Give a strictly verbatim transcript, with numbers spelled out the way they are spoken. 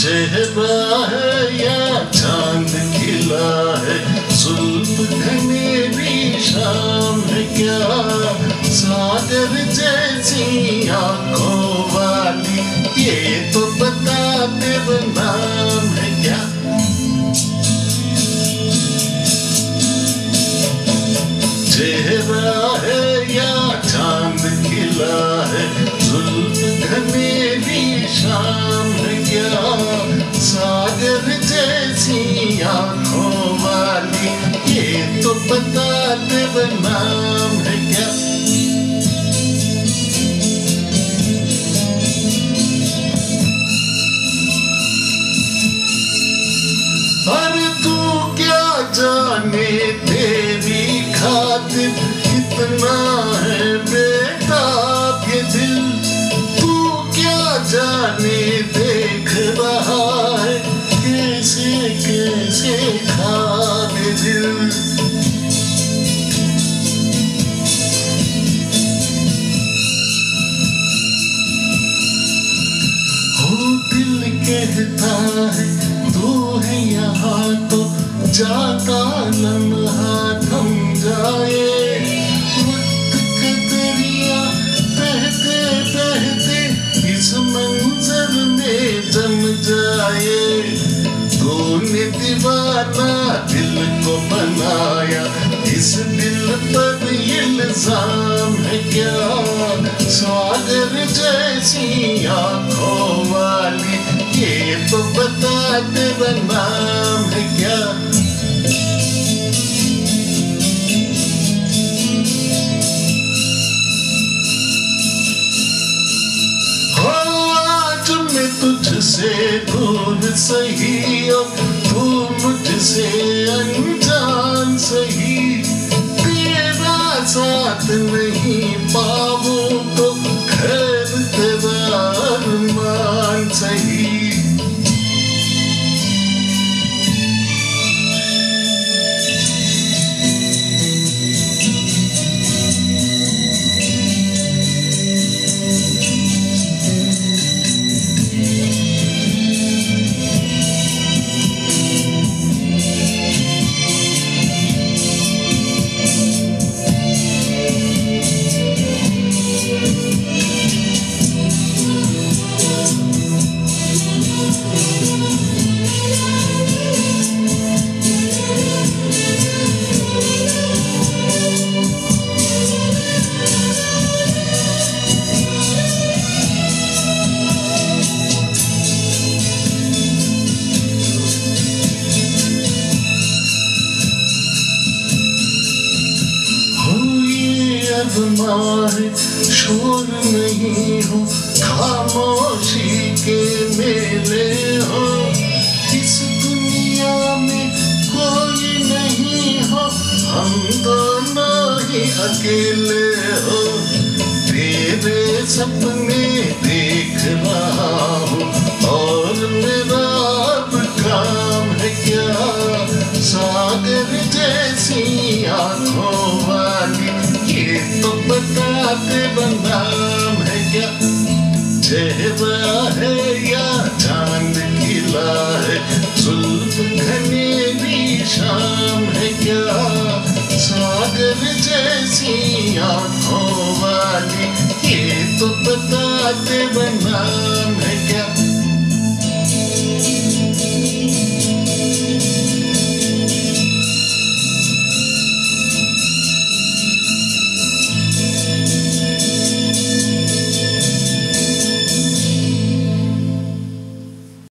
चेहरा है या चांद खिला है, जुल्फ घनेरी शाम है क्या, सागर जैसी आंखों वाली, ये तो बता तेरा नाम है क्या। चेहरा है या चांद खिला है, जुल्फ घनेरी शाम है क्या, सागर जैसी आंखों वाली, ये तो बता तेरा नाम है क्या। अरे तू क्या जाने तेरी खातिर कितना है बेताब ये दिल, तू क्या जाने देख रहा है कैसे कैसे खाने दिल। हो दिल कहता है तू है यहाँ तो जाता लम्हा थम जाए, वक्त का दरिया बहते बहते इस मंजर में जम जाए। तूने दीवाना दिल को बनाया, इस दिल पर इल्जाम है क्या, सागर जैसी आंखों वाली, ये तो बता तेरा नाम है क्या। तुझसे दूर सही और तू मुझसे अनजान सही, तेरा साथ नहीं पाऊं तो खैर तेरा अरमान सही। शोर नहीं हो, खामोशी के मेले हो, इस दुनिया में कोई नहीं हो, हम दोनों ही अकेले हो। तेरे सपने देख रहा हूँ और मेरा अब काम है क्या, सागर जैसी आंखों वाली, ये तो बता तेरा नाम है क्या। चेहरा है या चांद खिला है, जुल्फ घनेरी शाम है क्या, सागर जैसी आंखों वाली, ये तो बता तेरा